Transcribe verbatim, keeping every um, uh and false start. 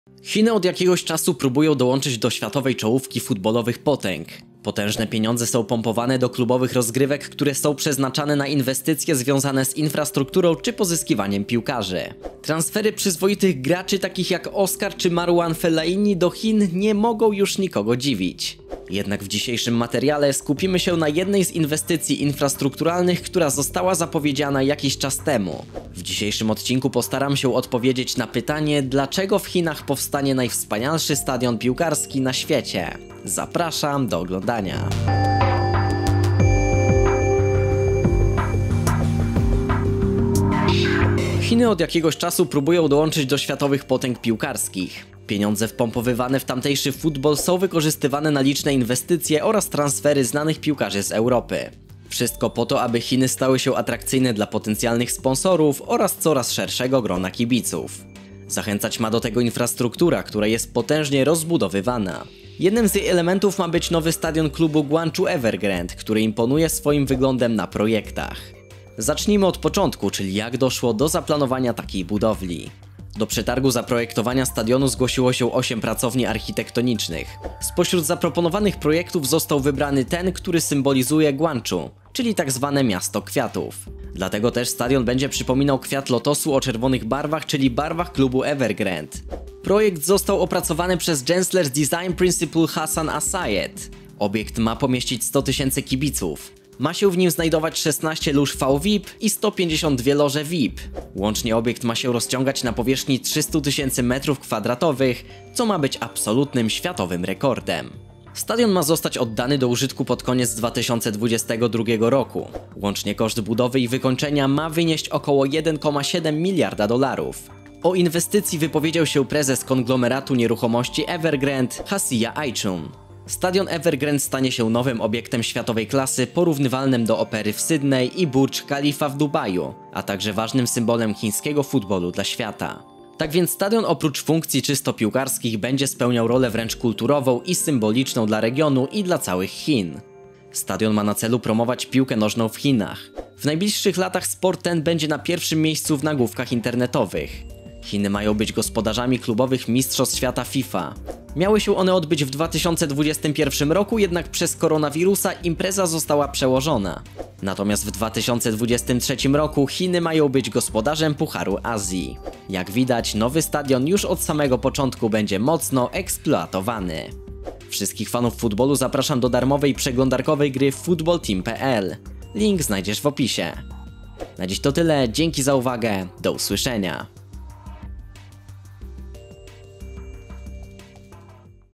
Chiny od jakiegoś czasu próbują dołączyć do światowej czołówki futbolowych potęg. Potężne pieniądze są pompowane do klubowych rozgrywek, które są przeznaczane na inwestycje związane z infrastrukturą czy pozyskiwaniem piłkarzy. Transfery przyzwoitych graczy takich jak Oscar czy Marouane Fellaini do Chin nie mogą już nikogo dziwić. Jednak w dzisiejszym materiale skupimy się na jednej z inwestycji infrastrukturalnych, która została zapowiedziana jakiś czas temu. W dzisiejszym odcinku postaram się odpowiedzieć na pytanie, dlaczego w Chinach powstanie najwspanialszy stadion piłkarski na świecie. Zapraszam do oglądania. Chiny od jakiegoś czasu próbują dołączyć do światowych potęg piłkarskich. Pieniądze wpompowywane w tamtejszy futbol są wykorzystywane na liczne inwestycje oraz transfery znanych piłkarzy z Europy. Wszystko po to, aby Chiny stały się atrakcyjne dla potencjalnych sponsorów oraz coraz szerszego grona kibiców. Zachęcać ma do tego infrastruktura, która jest potężnie rozbudowywana. Jednym z jej elementów ma być nowy stadion klubu Guangzhou Evergrande, który imponuje swoim wyglądem na projektach. Zacznijmy od początku, czyli jak doszło do zaplanowania takiej budowli. Do przetargu zaprojektowania stadionu zgłosiło się osiem pracowni architektonicznych. Spośród zaproponowanych projektów został wybrany ten, który symbolizuje Guangzhou, czyli tak zwane miasto kwiatów. Dlatego też stadion będzie przypominał kwiat lotosu o czerwonych barwach, czyli barwach klubu Evergrande. Projekt został opracowany przez Gensler's Design Principal Hassan Assayed. Obiekt ma pomieścić sto tysięcy kibiców. Ma się w nim znajdować szesnaście lóż V V I P i sto pięćdziesiąt dwie loże V I P. Łącznie obiekt ma się rozciągać na powierzchni trzysta tysięcy metrów kwadratowych, co ma być absolutnym światowym rekordem. Stadion ma zostać oddany do użytku pod koniec dwa tysiące dwudziestego drugiego roku. Łącznie koszt budowy i wykończenia ma wynieść około jeden przecinek siedem miliarda dolarów. O inwestycji wypowiedział się prezes konglomeratu nieruchomości Evergrande, Hasia Aichun. Stadion Evergrande stanie się nowym obiektem światowej klasy porównywalnym do Opery w Sydney i Burj Khalifa w Dubaju, a także ważnym symbolem chińskiego futbolu dla świata. Tak więc stadion oprócz funkcji czysto piłkarskich będzie spełniał rolę wręcz kulturową i symboliczną dla regionu i dla całych Chin. Stadion ma na celu promować piłkę nożną w Chinach. W najbliższych latach sport ten będzie na pierwszym miejscu w nagłówkach internetowych. Chiny mają być gospodarzami klubowych mistrzostw świata FIFA. Miały się one odbyć w dwa tysiące dwudziestym pierwszym roku, jednak przez koronawirusa impreza została przełożona. Natomiast w dwa tysiące dwudziestym trzecim roku Chiny mają być gospodarzem Pucharu Azji. Jak widać, nowy stadion już od samego początku będzie mocno eksploatowany. Wszystkich fanów futbolu zapraszam do darmowej przeglądarkowej gry football team kropka p l. Link znajdziesz w opisie. Na dziś to tyle, dzięki za uwagę, do usłyszenia.